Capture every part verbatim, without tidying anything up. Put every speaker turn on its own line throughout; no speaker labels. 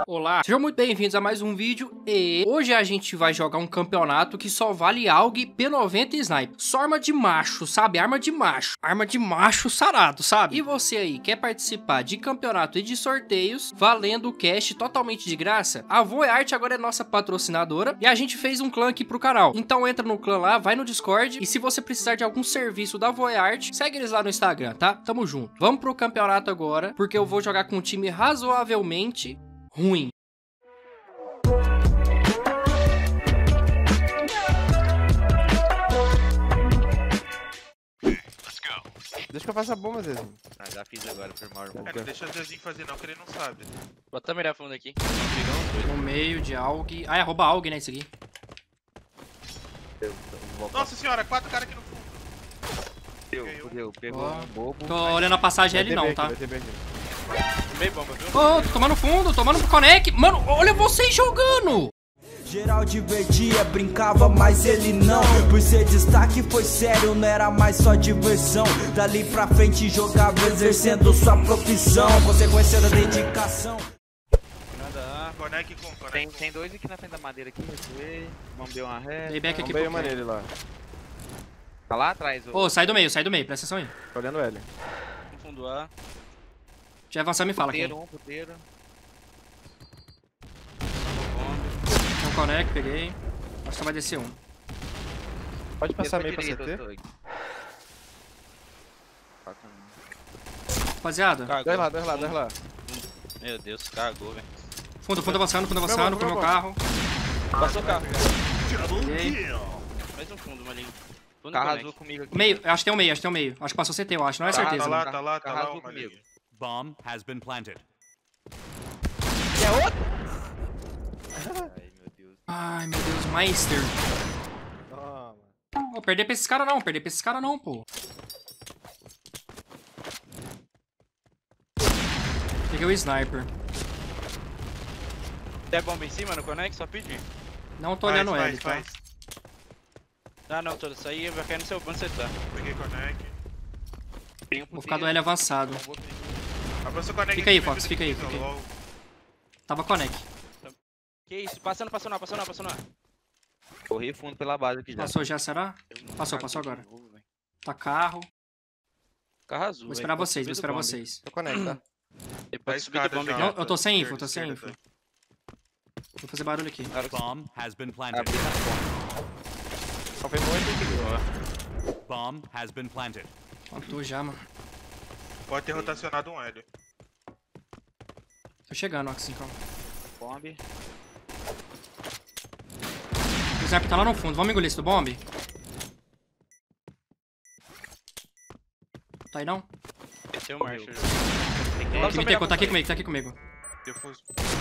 Olá, sejam muito bem-vindos a mais um vídeo e hoje a gente vai jogar um campeonato que só vale A U G, P noventa e Sniper. Só arma de macho, sabe? Arma de macho. Arma de macho sarado, sabe? E você aí, quer participar de campeonato e de sorteios valendo o cash totalmente de graça? A Voeart agora é nossa patrocinadora e a gente fez um clã aqui pro canal. Então entra no clã lá, vai no Discord e se você precisar de algum serviço da Voeart, segue eles lá no Instagram, tá? Tamo junto. Vamos pro campeonato agora, porque eu vou jogar com um time razoavelmente ruim.
Deixa que eu faça a bomba, Zezinho.
Ah, já fiz agora, foi mal, irmão.
É, não deixa o Zezinho fazer não, que ele não sabe.
Bota a melhor fundo aqui.
No meio de A U G. Ah, é rouba A U G, né? Isso aqui.
Nossa senhora, quatro caras aqui no fundo.
Fudeu, fudeu. Pegou
Ó.
um bobo.
Tô olhando a passagem ali não, tá?
Meio bomba, viu?
Ô, tô tomando fundo, tomando pro Conec. Mano, olha vocês jogando.
Geral divertia, brincava, mas ele não. Por ser destaque foi sério, não era mais só diversão. Dali pra frente jogava exercendo sua profissão, consequência da dedicação.
Nada.
Conec com, conec
Tem,
com.
tem dois aqui na frente da madeira aqui, recuei. Vamos ver uma ré.
Dei back aqui
Bombei
pro
uma
Conec.
nele lá.
Tá lá atrás, ô.
Ô, sai do meio, sai do meio, presta atenção aí.
Tô olhando L.
No fundo A.
Já avançar, me fala quem.
Puteiro, um puteiro.
Tem um Conec, peguei. Acho que só vai descer um.
Pode passar meio
Puteiro
pra
direito,
C T?
eu tô aqui. Tá com-
Rapaziada,
Cagou.
Dois lá, dois lá, dois lá.
Meu Deus, cagou, velho.
fundo, fundo avançando, fundo avançando, com
Meu
meu
bom,
carro.
Passou o carro.
Peguei.
Mais um fundo, malinho. Fundo
Carro
conect.
azul comigo aqui.
Meio, acho que tem um meio, acho que tem um meio. Acho que passou C T, eu acho, não é
Tá,
certeza.
tá lá,
né?
tá lá, tá
Carro
lá,
azul
uma
comigo.
ali.
Bomb has been planted.
Ai, meu Deus.
Ai, meu Deus, Meister.
Toma.
Não, perder pra esses caras não, perder pra esses caras não, pô. Peguei o Sniper.
Tem bomba em cima no Conect? Só pedir.
Não tô
Faz,
olhando
faz,
ele, tá?
faz.
Ah, não, todo isso aí vai cair no seu onde você tá.
Peguei conec.
Tem um
Vou ficar do L avançado.
Avança o conec.
Fica aí,
aqui,
Fox,
me
fica aí,
ajuda,
fica aí.
LOL.
Tava Conec.
Que isso? Passando, passando, não, passando, não, passando. não. Corri fundo pela base aqui já.
Passou já, será? Passou, passou agora. Tá carro.
Carro azul.
Vou esperar
velho.
vocês, vou
Subir do
esperar
bombe.
vocês.
Tô conecta, tá?
Depois
Tá
subir do
escada
bombe
já.
já.
Não, eu tô sem info,
Esquerda,
tô sem
esquerda,
info. Vou fazer barulho aqui.
Na hora que
Bomb has been planted.
abrir na ponta.
Salvei muito.
Bomb has been planted.
Ó, tu já, mano.
Pode ter rotacionado um L.
Tô chegando, ó, assim, calma.
Bombe.
O Sniper tá lá no fundo. Vamos engolir esse do bomb? Tá aí não?
Esse é o Marshall.
Aqui, me tecou, tá aqui comigo, tá aqui comigo.
Depois.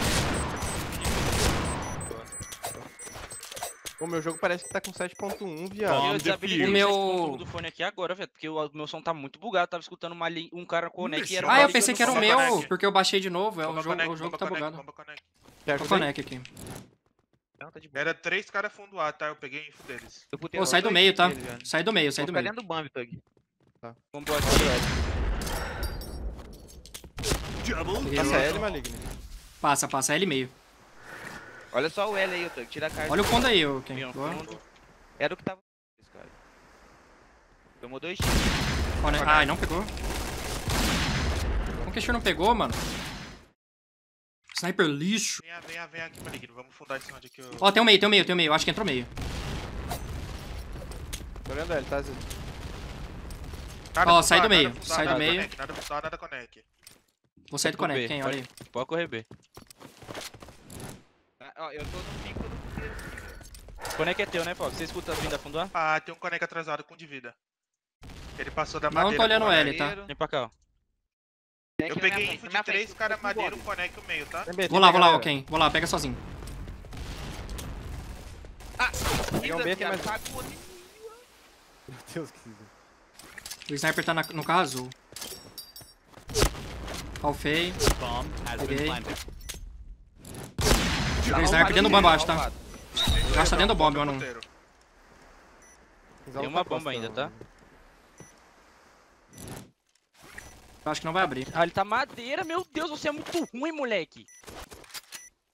O meu jogo parece que tá com sete ponto um, viado.
Bom.
Eu desabilitei
O
o
meu-
meu... do fone aqui agora, velho, porque o meu som tá muito bugado. Tava escutando uma li... um cara Conect e era um
Ah, eu
cara
pensei
ligando
que era o
som.
Bomba
meu,
Conec.
porque eu baixei de novo. É o
Bomba
jogo,
conec,
o jogo
bomba
tá
conec,
bugado.
bomba conec.
Quer
Tô
ajudar?
Conec aqui.
Não, tá de boa.
Era três caras fundo A, tá? Eu peguei info deles.
Eu botei
Ô,
os
sai do
dois
meio, tá?
dele, velho.
Sai do meio, sai
Vou
do
ficar
meio.
dentro do Bambi, Tug.
Tá.
Vamos botar aqui.
Peguei
Passa
o-
L, maligno.
Passa, passa, L meio.
Olha só o L aí, Tug. Tira a carta.
Olha o fundo aí, ô, Ken.
Tem um
Boa.
fundo. Era o que tava... Esse cara. Tomou dois tiros.
Conec. Ai, não pegou. Como que o não pegou, mano? Sniper lixo.
Venha, venha, venha aqui, maligno. Vamos fundar esse onde aqui. Eu...
Ó, tem um meio, tem um meio, tem um meio. Acho que entrou meio.
Tô olhando L, tá, Zé?
Nada
Ó,
fundar,
sai do
nada
meio,
fundar,
sai do
nada
meio.
conec, Nada fundar, nada conec.
Vou sair do
Vou
Conec,
B,
Ken,
pode-
olha aí.
Pode correr B. Ah, ó, eu tô no pico do puteiro. Conect é teu, né, Fox? Você escuta vindo da fundo A?
Ah, tem um conec atrasado com de vida. Ele passou da
Não
madeira.
tô olhando
pro
L,
conec.
tá?
Vem pra cá, ó.
Eu peguei info de três caras madeira, um conec e o meio, tá?
Tem B, tem
Vou lá,
B,
vou lá, ó,
galera.
Ken. Vou lá, pega sozinho.
Pegar um B, tem mais... Meu Deus, que...
O Sniper tá na- no carro azul. Alfei.
Bomb has
Peguei.
been planted.
Peguei o Sniper dentro do bomba abaixo, tá? Acho que tá dentro do bomb, mano.
Puteiro.
Tem uma bomba ainda, tá?
Eu acho que não vai abrir.
Ah, ele tá madeira, meu Deus, você é muito ruim, moleque.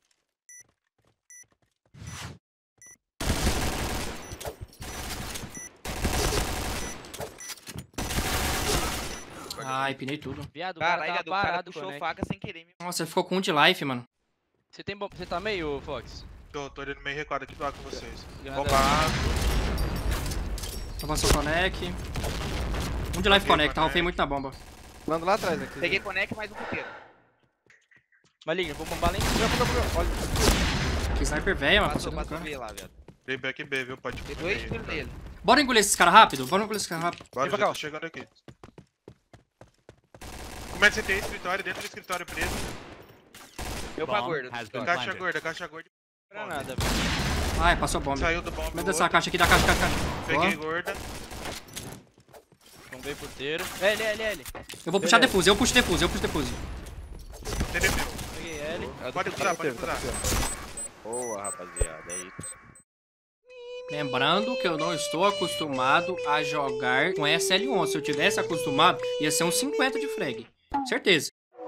Ai, pinei tudo.
Viado, o cara
Caralho,
tava
o cara
parado,
puxou
Conec.
faca sem querer. me-
Nossa, ele ficou com um de life, mano.
Você tem bom... Você tá meio, Fox?
Tô, tô ali no meio recuado aqui do lado com vocês.
Granada.
Bombado.
Avançou o Conec. Um de life Conec, tá? Rufei muito na bomba.
Mando lá atrás aqui.
Peguei conec mais um puteiro.
Maligno, vou bombar lá em cima.
Olha,
Que sniper velho, mano.
Passou,
Passou
passou
cara.
B lá, velho. Dei back B, viu? Pode
Tem
ficar
dois
aí,
tiros
cara.
nele.
Bora engolir esses caras rápido? Bora engolir esses caras rápido.
Bora,
Vem
já
pra
tô
cá.
chegando aqui. Como é que você tem escritório? Dentro do escritório preso.
Eu pra
Bomb
gorda.
has been
Caixa
planted.
gorda, caixa gorda.
Granada, velho.
Ai, passou bomba.
Saiu do bomb.
Manda essa caixa aqui, da caixa, caixa, caixa.
Peguei
Boa.
gorda.
Bombei puteiro. L, L, L.
Eu vou puxar defuse, eu puxo defuse, eu puxo defuse.
T D P.
Peguei L.
Pode cruzar, pode cruzar.
Boa, rapaziada. É isso.
Lembrando que eu não estou acostumado a jogar com S L onze. Se eu tivesse acostumado, ia ser uns cinquenta de frag. Certeza.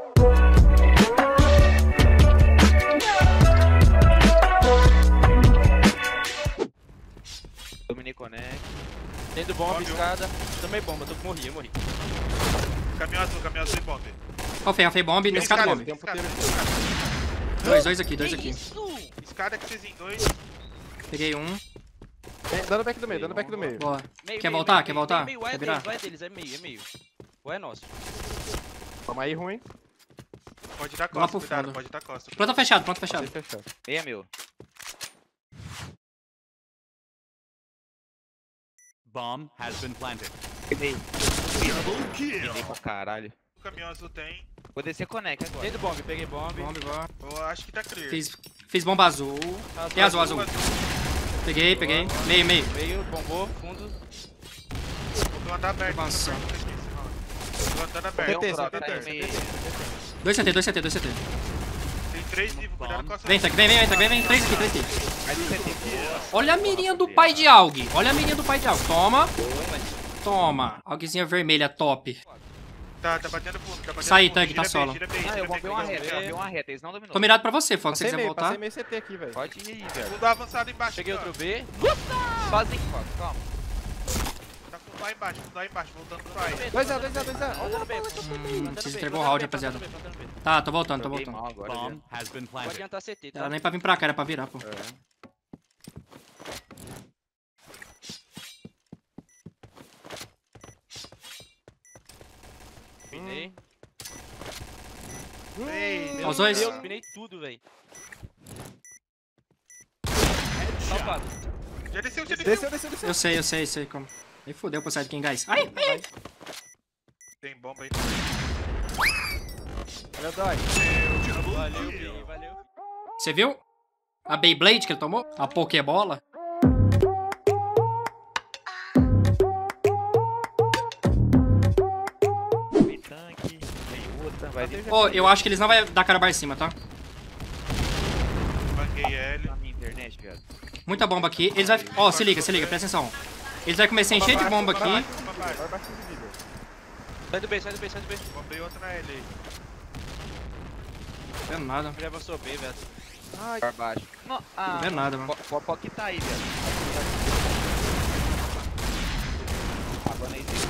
Dominei Conec. Tendo bomba,
Óbvio.
escada. Também bomba, tô morri, eu morri.
Caminhão azul, caminhão azul e bomb.
Rufei, rufei bomb, nesse cara bomb.
tem um
Escada,
puteiro.
escada.
Dois, dois aqui, dois aqui.
Escada que vocês em dois.
Peguei um.
Vem, dando back do meio, dando back do meio.
Boa.
Meio,
Quer
meio,
voltar?
meio,
Quer
meio,
voltar?
meio, meio.
Quer
É
virar?
deles, é deles, é meio, é meio. Ou é nosso.
Calma aí, ruim.
Pode dar
Vamos lá
costa,
pro
cuidado,
fundo.
pode dar costa.
Planta fechado, planta fechado.
Deixa fechado.
Meia meu.
Bomb has been planted.
Peguei. Peguei pra caralho.
O caminhão azul tem.
Vou descer Conec agora. Tendo bomb, peguei bomb.
Bomb, boa.
Eu acho que tá clear.
Fiz, fiz bomba azul. Tem azul, azul. Peguei, peguei. Meio, meio.
Meio, bombou, fundo.
Vou plantar aberto.
Avançar.
Plantando aberto.
P T,
Plantando
P T,
aberto.
P T.
dois C T, dois C T, dois C T.
Tem três vivos, cuidado com a
Vem, Tank, vem, vem, Tank, vem, vem. Três aqui, três aqui.
Aí do C T.
Olha a mirinha do pai de Aug. Olha a mirinha do pai de Aug. Toma. Toma. Augzinha vermelha, top.
Tá, tá batendo fundo, tá batendo
Sai,
fundo.
Tank,
Gira
tá
bem,
solo.
gira bem,
Ah,
gira
eu
bem,
bombei uma
cuidado.
reta, eu bombei uma reta, eles não dominou.
Tô mirado pra você, Fox, se
Passei
você quiser
meio,
voltar.
passei meio C T aqui, velho.
Pode ir aí, velho.
Tudo avançado embaixo.
Peguei
aqui,
outro
ó.
B. Sozinho, Fox, calma.
Tá fundo lá embaixo, fundo lá embaixo, voltando pro A.
dois a dois a dois a
Plantando B,
Hum,
plantando
vocês
B,
entregou o
plantando
round,
B,
rapaziada.
plantando B, plantando B.
Tá, tô voltando, tô
Joguei
voltando.
mal agora,
Bomb
velho.
has been
Pode
planted.
adiantar C T, tá?
Era nem pra vir pra cá, era pra virar, pô.
É. Pinei.
Ei,
Ó, os dois.
Deus, pinei tudo, velho. Salvado.
Já desceu, já desceu.
Desceu, desceu, desceu.
Eu sei, eu sei, sei como. Aí fudeu pro side quem guys. Ai, ai, ai.
Tem bomba aí.
Olha, dói.
Valeu, Pin, valeu.
Você viu? A Beyblade que ele tomou? A Pokébola?
Vem tanque, vem outra, vai vir
Ô, eu acho que eles não vão dar cara em cima, tá?
Banguei L.
na minha internet, viado.
Muita bomba aqui. Eles vai... Ó, se liga, se liga, presta atenção. Eles vão começar a encher de bomba aqui.
Vai baixo de vida.
Sai do B, sai do B, sai do B.
Bombei outra na L aí.
Não vendo nada.
Já avançou B, velho.
Ai,
Pra baixo. Não,
Não
ah,
vendo nada, mano.
o Poc tá aí, velho. Água na item.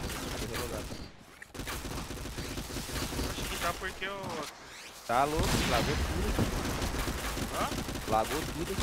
Acho que tá porque eu...
Tá louco, lagou tudo.
Hã?
Lagou tudo.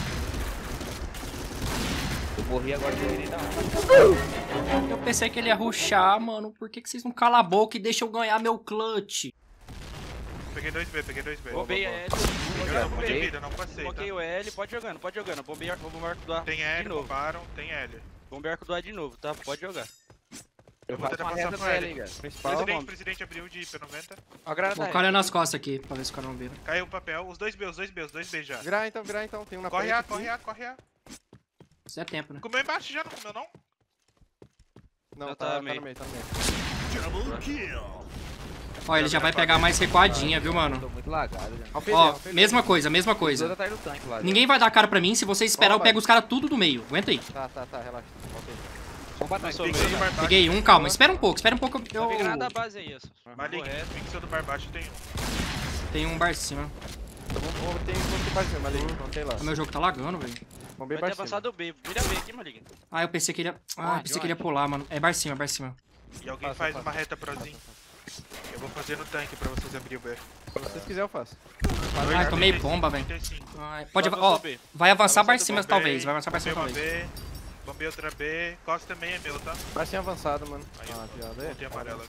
Eu morri agora, eu virei da onda.
Eu pensei que ele ia rushar, mano. Por que, que vocês não calam a boca e deixam eu ganhar meu clutch?
Peguei dois B, peguei dois B.
Bombei L.
Ganhou um de
Bombei.
vida, não passei,
Coloquei
tá?
o L, pode jogando, pode jogando. Bombei ar- bomba arco do A
Tem
de
L,
novo.
bombaram, tem L.
Bombei arco do A de novo, tá? Pode jogar.
Eu vou tentar
uma
passar
reta
pro
no
L.
L, velho.
principal.
Presidente, presidente abriu de P noventa.
Ó, a granada
Vou
da
cara
L.
nas costas aqui, pra ver se o cara não vira.
Caiu o papel, os dois B, os dois B, os dois B já.
Virar então, virar então. Tem um na
Corre
frente
A,
aqui.
corre A, corre A.
Isso é tempo, né?
Comeu embaixo já, não comeu não?
Não,
Não,
tá,
tá
tá
meio.
no meio, tá no meio.
Ó, ele já vai pegar mais recuadinha, viu, mano?
Tô muito lagado, já.
Alfei,
Ó,
alfei.
mesma coisa, mesma
Os dois
coisa.
atrás do tanque lá.
Ninguém vai dar cara pra mim. Se vocês esperar, eu pego os caras tudo do meio. Aguenta aí.
Tá, tá, tá, relaxa. Voltei.
Vamos pra trás.
Pixel do barbacho.
Peguei um, calma. Espera um pouco, espera um pouco.
Eu
Eu...
vi granada da base aí, isso.
Maligno, pixel do barbacho tem um.
Tem um bar em cima.
Eu vou, vou, tem um que baixo, Maligno. Contei lá.
O meu jogo tá lagando, velho.
Vamos bem
Vai ter
baixo.
passado o B. Vira B aqui, Maligno.
Ah, eu pensei que ele ia... Ah, eu pensei que ele ia pular, mano. É bar em cima, bar em cima.
E alguém
Faço,
faz
faço.
uma reta prozinho. Eu vou fazer no tanque pra vocês abrir o B.
Se vocês quiserem, eu faço.
Ai, tomei bomba, velho.
trinta e cinco.
Ai, pode,
Só
ó,
subir.
vai avançar
Avançando
bar cima
do
talvez, vai avançar bar cima
Bombei uma
talvez.
B. Bombei outra B. Costa também é meu, tá?
Vai ser avançado, mano.
Aí,
Ah,
ó.
piada aí.
Voltei amarela.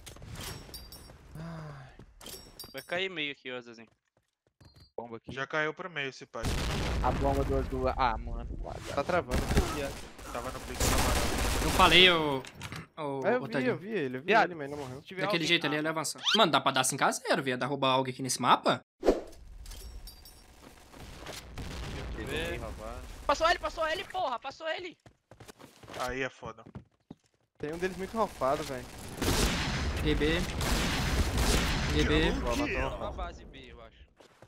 Vai cair meio aqui, ó, Zezinho. Bomba aqui.
Já caiu pro meio esse pai.
A bomba do... do... Ah, mano.
Tá travando.
Tava no blitz amarelo.
Eu falei o... o,
É, eu
o
vi,
Taguinho.
eu vi ele, eu vi
Viado.
ele, mas ele não morreu.
Se tiver
Daquele
alguém-
jeito ali,
Ah,
ele avança. Mano, dá pra dar cinco a zero, viado. Roubar alguém aqui nesse mapa?
Vê.
rapaz.
Passou ele, passou ele, porra, passou ele.
Aí é foda.
Tem um deles muito ralfado, velho.
G B. G B.
Ó, matou
Uma
ralfado.
base B, eu acho.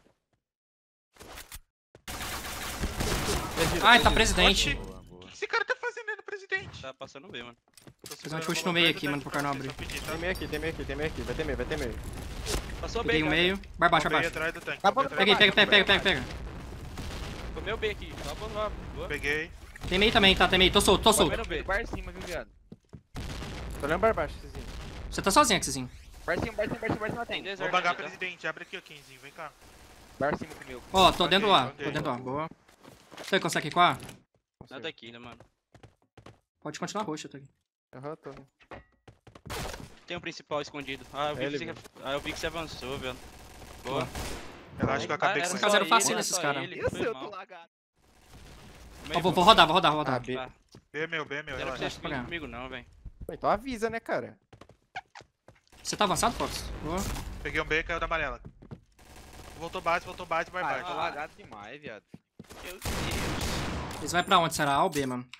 Ai, tá presidente.
Boa, boa.
O que esse cara tá fazendo aí no presidente?
Tá passando B, mano.
Tô
Fazer um
segurando
chute
o
no meio
volume
aqui,
do
mano, pro
tanque
cara não
pra
abrir.
vocês, só pedir, tá?
Tem meio aqui, tem meio aqui, tem meio aqui. Vai ter meio, vai ter meio.
Passou B,
Peguei o
cara.
meio. Bar baixo, bar
Bombei
baixo.
atrás do tanque.
Tá
bombei
bom,
atrás
Peguei,
do
pega,
tanque.
pega, pega, pega, pega.
Comeu B aqui. Só boa, boa. Boa.
Peguei.
Tem meio também, tá? Tem meio. Tô solto, tô solto.
Comendo B.
Bar cima, viu, viado?
Tô olhando bar baixo, Cizinho.
Você tá sozinho, Axizinho.
Bar cima, bar cima, bar cima, bar cima
Tem
tem.
desert
Vou bangar
aqui, tá?
presidente. Abre aqui, ó, Kenzinho. Vem cá.
Bar cima comigo.
Ó, tô dentro do A.
Ok,
Tô dentro do A.
ok.
Boa. Você consegue ir com A?
Nada aqui ainda, mano.
Pode continuar roxo, tá aqui.
Aham, tô.
Tem um principal escondido. Ah, eu vi,
É ele
que, você... ah, eu vi que você avançou, velho. Boa.
Relaxa que eu acabei
Ah,
com
era
Esse
ele.
caso era
só
fácil
ele,
nesses
só
cara.
ele,
Isso,
foi
eu
mal.
tô lagado.
Ó, vou, vou rodar, vou rodar, vou rodar.
Ah, B.
Ah,
B é meu, B é meu.
não
Relaxa.
precisa
pra ganhar.
comigo não, velho.
Pô, então avisa, né, cara?
Você tá avançado, Fox? Boa.
Peguei um B, caiu da amarela. Voltou base, voltou base, vai
Ah, eu
baixo.
tô lagado demais, viado.
Meu Deus.
Eles vai pra onde? Será A ou B, mano?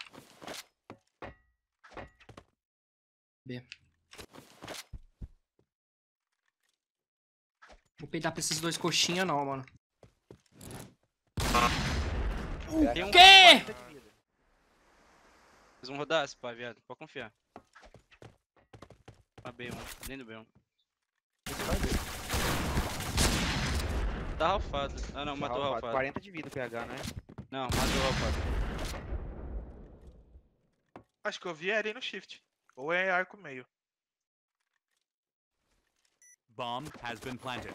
B. Vou peidar pra esses dois coxinha não, mano.
Tem um...
Quê?
Vocês vão rodar esse pá, viado. Pode confiar. A B um. Dentro do B um. Tá ralfado. Ah não, matou o ralfado.
quarenta de vida o P H, né?
Não, matou o ralfado.
Acho que eu vi ele no shift. Ou é arco meio.
Bomb has been planted.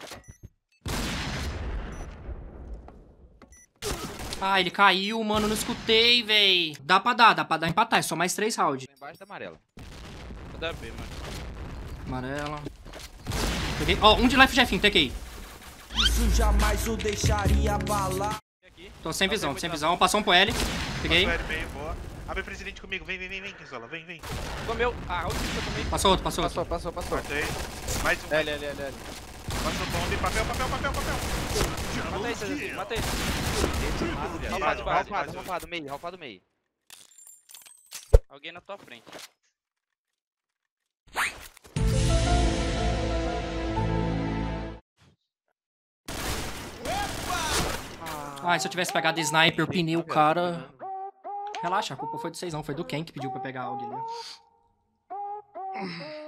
Ah, ele caiu, mano. Não escutei, véi. Dá pra dar, dá pra dar empatar. É só mais três rounds.
Tô embaixo da amarela.
Vou dar B, mano.
Amarela. Peguei. Ó, um de life Jefinho, tequei.
Isso jamais o deixaria abalar.
E aqui?
Tô sem visão, tô sem visão. Passou um pro L. Peguei.
Passou L meio, boa. Abre presidente comigo. Vem, vem, vem, vem, Kinzola. Vem, vem.
Comeu. Ah, onde que eu tomei?
Passou outro, passou outro.
Passou, passou, passou.
Matei. Mais um.
L, L, L, L.
Passou bomba. Papel, papel, papel, papel.
Mata esse, Zezinho. Mata esse.
Ralfado,
Base, base,
ralfado,
base.
ralfado, meio, ralfado, meio.
Alguém na tua frente.
Ah, se eu tivesse pegado sniper, eu pinei o cara. Relaxa, a culpa foi de vocês não. Foi do Ken que pediu pra pegar alguém ali.